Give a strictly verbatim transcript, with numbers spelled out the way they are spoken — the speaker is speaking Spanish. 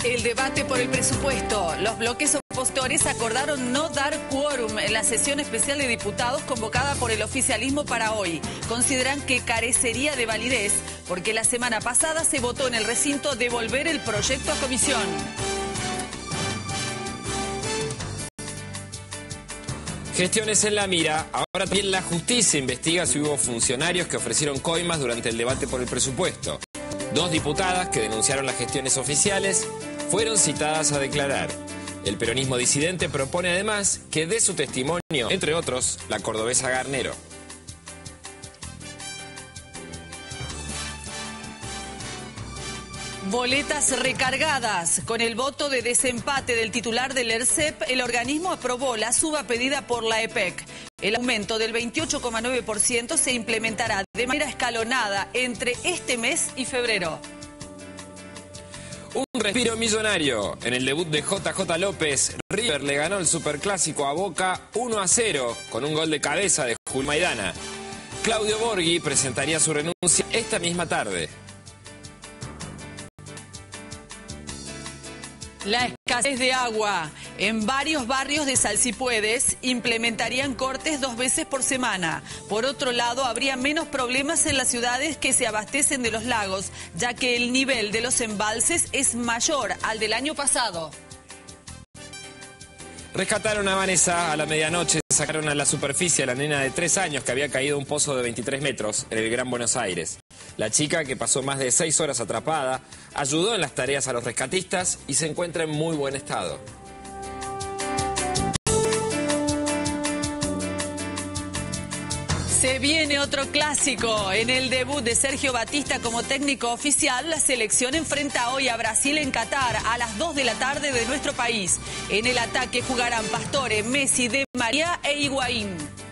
El debate por el presupuesto. Los bloques opositores acordaron no dar quórum en la sesión especial de diputados convocada por el oficialismo para hoy. Consideran que carecería de validez porque la semana pasada se votó en el recinto devolver el proyecto a comisión. Gestiones en la mira. Ahora también la justicia investiga si hubo funcionarios que ofrecieron coimas durante el debate por el presupuesto. Dos diputadas que denunciaron las gestiones oficiales fueron citadas a declarar. El peronismo disidente propone además que dé su testimonio, entre otros, la cordobesa Garnero. Boletas recargadas. Con el voto de desempate del titular del ERCEP, el organismo aprobó la suba pedida por la E P E C. El aumento del veintiocho coma nueve por ciento se implementará de manera escalonada entre este mes y febrero. Un respiro millonario. En el debut de J J López, River le ganó el superclásico a Boca uno a cero con un gol de cabeza de Julio Maidana. Claudio Borghi presentaría su renuncia esta misma tarde. La escasez de agua. En varios barrios de Salsipuedes implementarían cortes dos veces por semana. Por otro lado, habría menos problemas en las ciudades que se abastecen de los lagos, ya que el nivel de los embalses es mayor al del año pasado. Rescataron a Vanessa a la medianoche, sacaron a la superficie a la nena de tres años que había caído a un pozo de veintitrés metros en el Gran Buenos Aires. La chica, que pasó más de seis horas atrapada, ayudó en las tareas a los rescatistas y se encuentra en muy buen estado. Se viene otro clásico. En el debut de Sergio Batista como técnico oficial, la selección enfrenta hoy a Brasil en Qatar a las dos de la tarde de nuestro país. En el ataque jugarán Pastore, Messi, Di María e Higuaín.